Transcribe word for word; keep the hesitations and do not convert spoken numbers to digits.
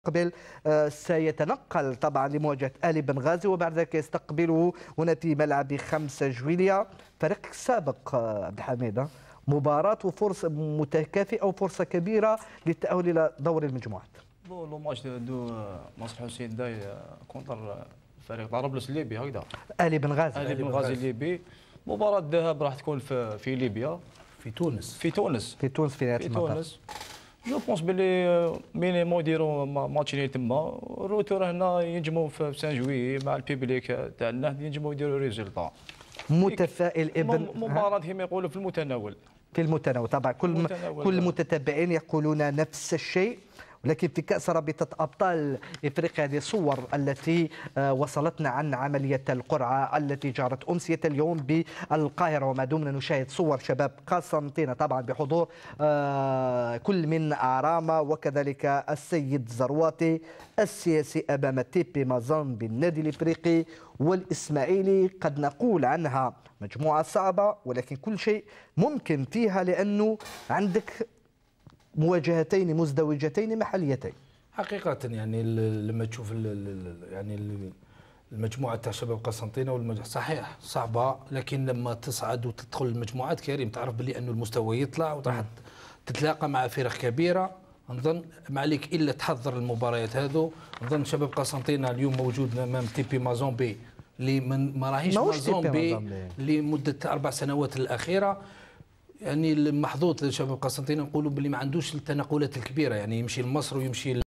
قبل سيتنقل طبعا لمواجهة آل بنغازي وبعد ذلك يستقبله هنا في ملعب خمسة جويلية. فريق سابق عبد الحميد، مباراة وفرصة متكافئة وفرصة كبيرة للتأهل إلى دور المجموعات. لو ماتش دو مصر حسين داي كونتر فريق طرابلس الليبي هكذا آل بنغازي آل بنغازي الليبي. مباراة الذهاب راح تكون في في ليبيا في تونس في تونس في تونس في نهاية المطاف. تونس جو بونس بلي مينيمو يديروا ماتشين تما، الروتور هنا ينجموا في سان جوي مع البيبليك تاعنا ينجموا يديروا ريزلتا. متفائل ابن مباراة كما يقولوا في المتناول في المتناول طبعا. كل المتناول. كل المتتبعين يقولون نفس الشيء، ولكن في كأس رابطة أبطال إفريقيا هذه الصور التي وصلتنا عن عملية القرعة التي جرت أمسية اليوم بالقاهرة، وما دمنا نشاهد صور شباب قسنطينة طبعا بحضور كل من عرامة وكذلك السيد زرواتي السياسي أمام تيبي مازون بالنادي الإفريقي والإسماعيلي. قد نقول عنها مجموعة صعبة ولكن كل شيء ممكن فيها، لأنه عندك مواجهتين مزدوجتين محليتين حقيقة. يعني لما تشوف يعني المجموعة تاع شباب قسنطينة والمجموعة صحيح صعبة، لكن لما تصعد وتدخل المجموعات كريم تعرف بلي أنه المستوى يطلع وراح تتلاقى مع فرق كبيرة. نظن ما عليك إلا تحضر المباريات هذو. نظن شباب قسنطينة اليوم موجود أمام تيبي مازومبي اللي من ما راهيش مازومبي لمدة أربع سنوات الأخيرة. يعني المحظوظ لشباب قسنطينة نقولوا باللي ما عندوش التنقلات الكبيره، يعني يمشي لمصر ويمشي